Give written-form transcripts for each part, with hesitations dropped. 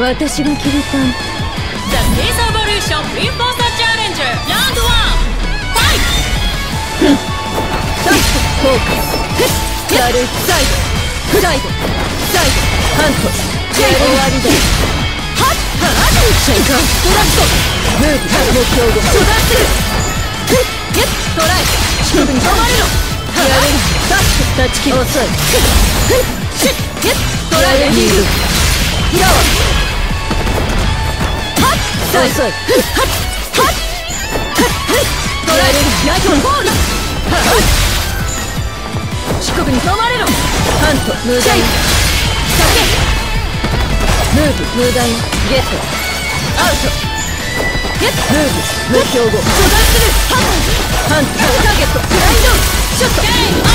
私が決めた。 The Space Evolution Reinforcer Challenger Round 1 Fight! フォーカス。やる。サイドサイドサイド。ハント終わりだ。はっシェイカーブラスト。ムーブ目標後初段する。ゲットライ四国に止まれろ。やる。ダッシュ立ち切る。遅い。シッゲットライリーグフラワー。遅い。はっはっドライブナイトボール。四国に止まれろ。ハント無駄に酒ムーブ無駄にゲットアウトゲットムーブ目標後初段する。ハントターゲットグラインドショット。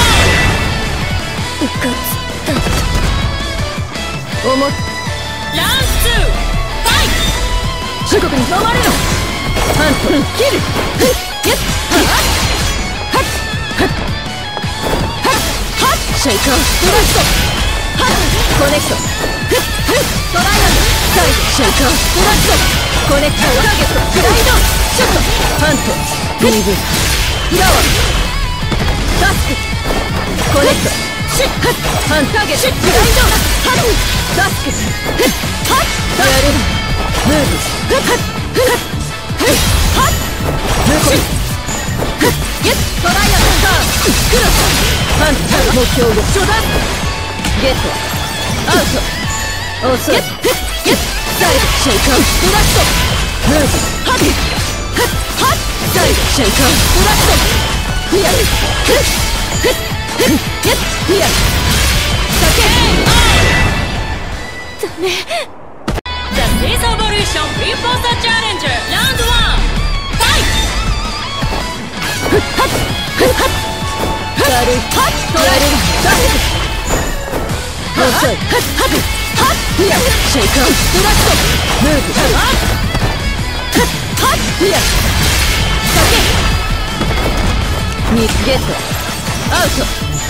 うかつだった思っラウンド2ファイト。 四国に止まれろ。ハントキルゲットハッハッハッハッシェイカーブラスト。ハッコネクトトライアンドサイドシェイカーブラスト。コネクトターゲットグライドショット。ハントリーブフラワーダスクコネクトシッハンターゲットグライドハッダスクハッやる。ムーブハッハッハッムーブゲットトライアンドターンクロス。ハント目標後初段ゲットアウト遅い。ゲッサイドシェイカーブラスト。ムーブハッハッサイドシェイカーブラスト。フィアゲッフィア酒ダメ。 The Space Evolution Reinforcer Challenger Round 1 Fight! 軽いトライダッシュ遅い。フィアシェイカーブラスト。ムーブフィア酒にゲットアウト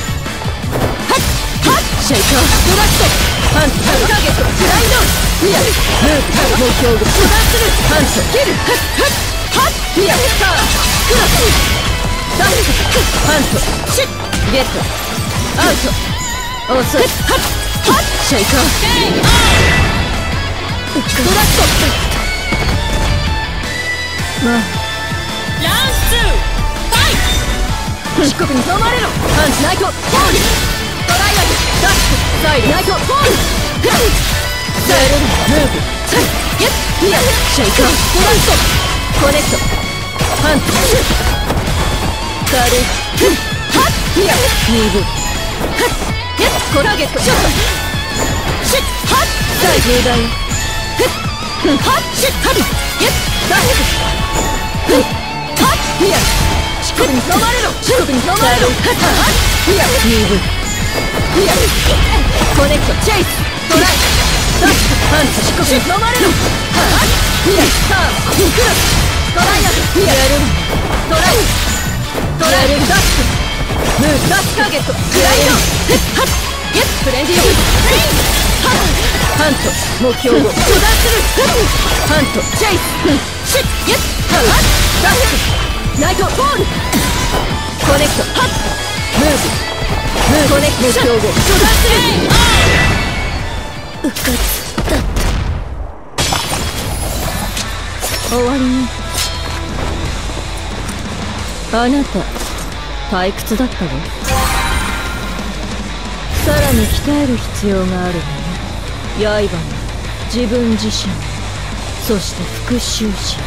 シェイカーブラスト。ハントターゲットグライドフィアムーブ目標後初段する。ハントキルフィアターンクロスダッシュハントシッゲットアウト遅い。シェイカーブラスト。まあラウンド2ファイト。 四国に止まれろ。ハントナイトボールトライアルダッシュサイドナイトボールフラッセルムーブゲッフィアシェイカーブラストコネクトハント軽いハッフィアニーブゲッコラーゲットショットシッハッサイドダイハッシッハッゲッダッシュハッフィア四国に止まれろ。四国に止まれろ。ハッフィアニーブフィアコネクトチェイストライダッシュハント四国に止まれろ。ハッフィアターンクロストライアルフィアトライダッシュムーブダッシュターゲットグライドハッゲットフレンディーハント目標後初段する。ハントチェイスシッゲッハッダッシュナイトボールコネクトハッムーブコネクト目標後初段する。うかつだった。終わりね。あなた退屈だったわ。さらに鍛える必要があるわね。刃に自分自身そして復讐心。